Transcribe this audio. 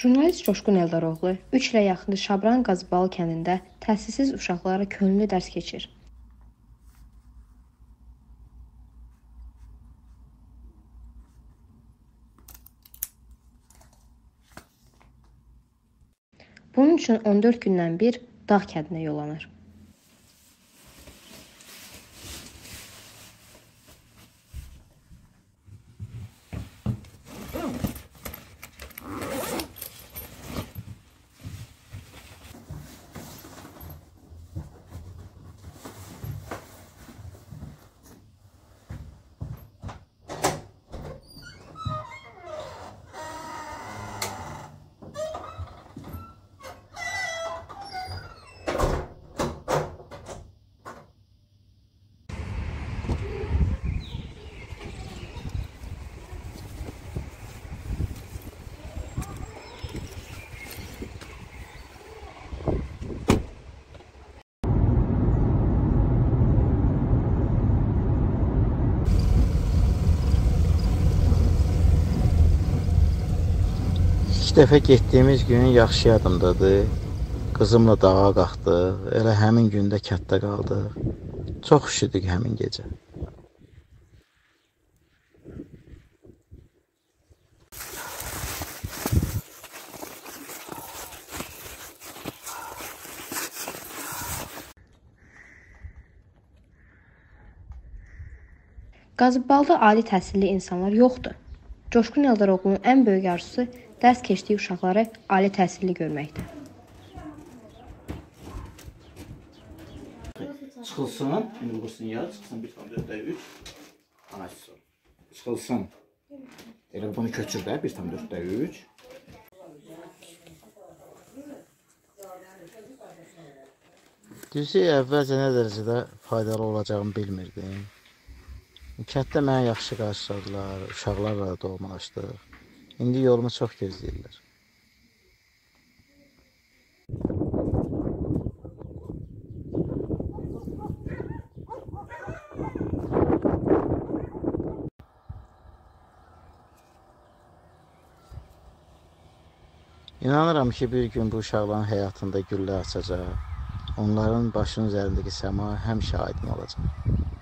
Jurnalist Coşqun Eldaroğlu 3 ilə yaxındır Şabran Qazıbalı kəndində təhsilsiz uşaqlara könüllü dərs keçir. Bunun üçün 14 gündən bir dağ kəndinə yollanır. İlk dəfə getdiyimiz gün yaxşı yadımdadır. Qızımla dağa qalxdıq, elə həmin gündə kətdə qaldıq. Çox üşüdük həmin gecə. Qazıbalıda ali təhsilli insanlar yoxdur. Coşqun Eldaroğlu'nun ən böyük arzusu dərs keçdiyi uşaqları ali təhsilli görməkdir. Çıxılsın, indi vursun ya, çıxsın 1,4/3. Açsın. Çıxılsın. Elə bunu köçür də 1,4/3. Düzü, əvvəlcə nə dərəcədə faydalı olacağımı bilmirdim. Kənddə mənə yaxşı qarşıladılar, uşaqlarla da doğmalaşdıq. İndi yolumu çox gözləyirlər. İnanıram ki, bir gün bu uşaqların həyatında güllə açacaq. Onların başının üzərindəki səma həmişə aydın olacaq.